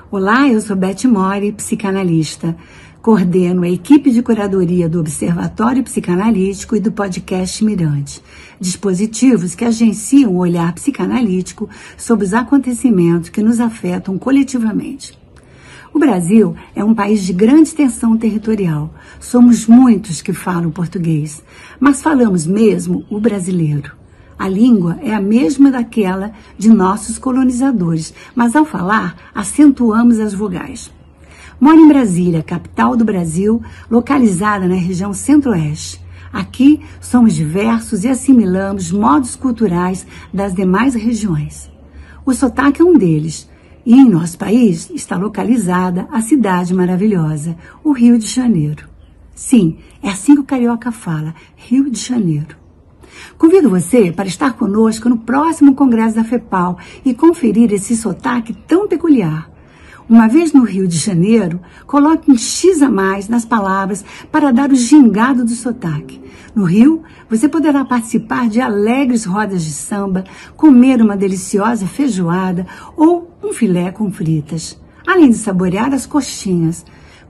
Olá, eu sou Beth Mori, psicanalista. Coordeno a equipe de curadoria do Observatório Psicanalítico e do podcast Mirante, dispositivos que agenciam o olhar psicanalítico sobre os acontecimentos que nos afetam coletivamente. O Brasil é um país de grande extensão territorial. Somos muitos que falam português, mas falamos mesmo o brasileiro. A língua é a mesma daquela de nossos colonizadores, mas ao falar, acentuamos as vogais. Moro em Brasília, capital do Brasil, localizada na região centro-oeste. Aqui somos diversos e assimilamos modos culturais das demais regiões. O sotaque é um deles. E em nosso país está localizada a cidade maravilhosa, o Rio de Janeiro. Sim, é assim que o carioca fala, Rio de Janeiro. Convido você para estar conosco no próximo Congresso da FEPAL e conferir esse sotaque tão peculiar. Uma vez no Rio de Janeiro, coloque um X a mais nas palavras para dar o gingado do sotaque. No Rio, você poderá participar de alegres rodas de samba, comer uma deliciosa feijoada ou um filé com fritas, além de saborear as coxinhas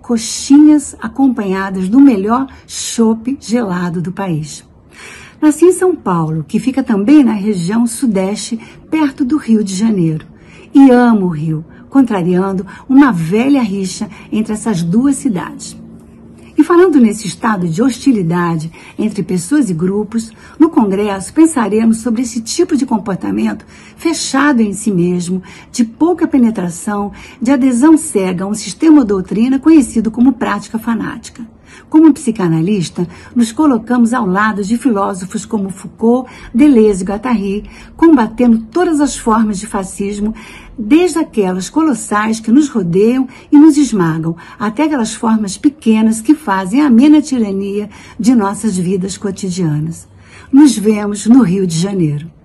acompanhadas do melhor chopp gelado do país. Nasci em São Paulo, que fica também na região sudeste, perto do Rio de Janeiro. E amo o Rio, contrariando uma velha rixa entre essas duas cidades. E falando nesse estado de hostilidade entre pessoas e grupos, no Congresso pensaremos sobre esse tipo de comportamento fechado em si mesmo, de pouca penetração, de adesão cega a um sistema ou doutrina conhecido como prática fanática. Como psicanalista, nos colocamos ao lado de filósofos como Foucault, Deleuze e Guattari, combatendo todas as formas de fascismo, desde aquelas colossais que nos rodeiam e nos esmagam, até aquelas formas pequenas que fazem a amena tirania de nossas vidas cotidianas. Nos vemos no Rio de Janeiro.